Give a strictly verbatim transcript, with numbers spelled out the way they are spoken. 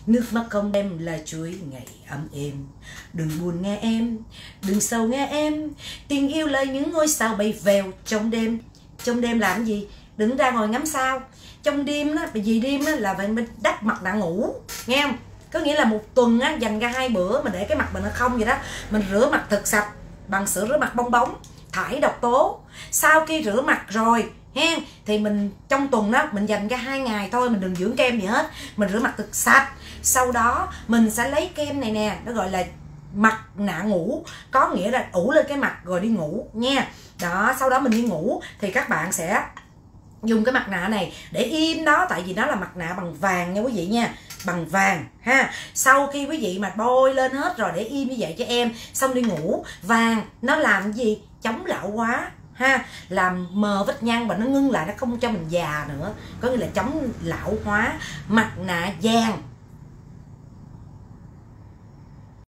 Nước mắt không em là chuối ngày ấm êm. Đừng buồn nghe em, đừng sầu nghe em. Tình yêu là những ngôi sao bay vèo trong đêm. Trong đêm làm gì? Đừng ra ngồi ngắm sao. Trong đêm đó, vì đêm đó là mình đắp mặt nạ ngủ, nghe không? Có nghĩa là một tuần á, dành ra hai bữa mình để cái mặt mình nó không vậy đó. Mình rửa mặt thật sạch bằng sữa rửa mặt bong bóng, thải độc tố. Sau khi rửa mặt rồi hen, thì mình trong tuần đó mình dành ra hai ngày thôi, mình đừng dưỡng kem gì hết, mình rửa mặt thật sạch. Sau đó mình sẽ lấy kem này nè, nó gọi là mặt nạ ngủ, có nghĩa là ủ lên cái mặt rồi đi ngủ nha. Đó, sau đó mình đi ngủ thì các bạn sẽ dùng cái mặt nạ này để im đó, tại vì nó là mặt nạ bằng vàng nha quý vị nha, bằng vàng ha. Sau khi quý vị mà bôi lên hết rồi để im như vậy cho em, xong đi ngủ. Vàng nó làm gì? Chống lão hóa ha, làm mờ vết nhăn và nó ngưng lại, nó không cho mình già nữa, có nghĩa là chống lão hóa. Mặt nạ vàng